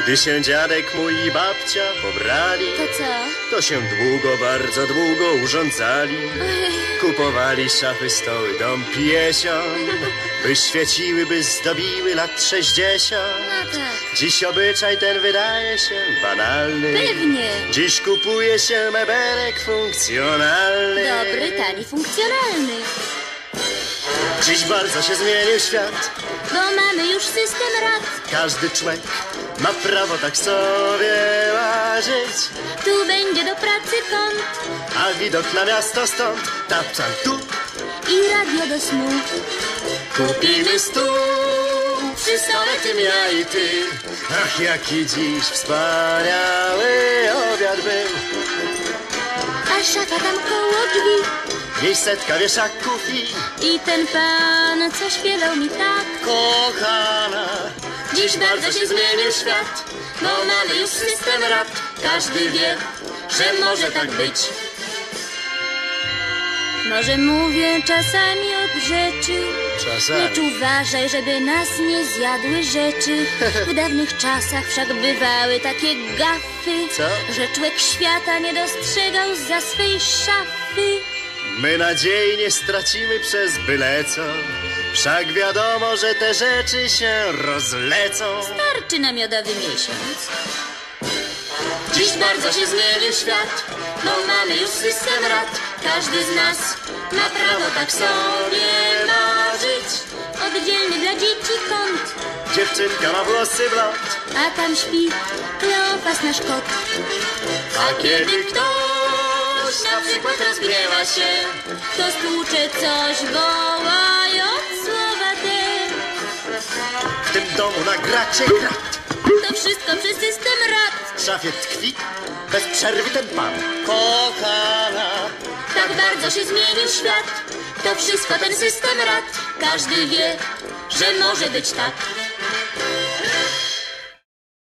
Gdy się dziadek mój i babcia pobrali, To co? to się długo, bardzo długo urządzali. Kupowali szafy, stoły, dom, piesion, by świeciły, by zdobiły lat 60. No tak. Dziś obyczaj ten wydaje się banalny. Pewnie. Dziś kupuje się mebelek funkcjonalny. Dobry, tani, funkcjonalny. Dziś bardzo się zmienił świat. Bo mamy już system rad. Każdy człowiek ma prawo tak sobie marzyć. Tu będzie do pracy kąt A widok na miasto stąd tapczan tu. i radio do snu. Kupimy stół przy stole tym ja i ty. Ach, jaki dziś wspaniały obiad był. A szafa tam koło drzwi. W niej setka wieszaków I ten pan, co śpiewał mi tak. kochana. Dziś bardzo się zmienił świat. Bo mamy już system rad. Każdy wie, że może tak być. Może mówię czasami od rzeczy. Czasami. Lecz uważaj, żeby nas nie zjadły rzeczy. W dawnych czasach wszak bywały takie gafy, Co? że człowiek świata nie dostrzegał za swej szafy. My nadziei nie stracimy przez byle co. Wszak wiadomo, że te rzeczy się rozlecą. Starczy na miodowy miesiąc. Dziś bardzo się zmienił świat, bo mamy już system rad. Każdy z nas ma prawo tak sobie marzyć. Oddzielny dla dzieci kąt, Dziewczynka ma włosy blond, a tam śpi Kleofas nasz kot. a kiedy ktoś na przykład rozgniewa się, To stłucze coś, wołając słowa te. w tym domu nagracie grat. To wszystko przez system rad. W szafie tkwi bez przerwy ten pan. Kochana. Tak bardzo się zmienił świat. To wszystko ten system rad. Każdy wie, że może być tak.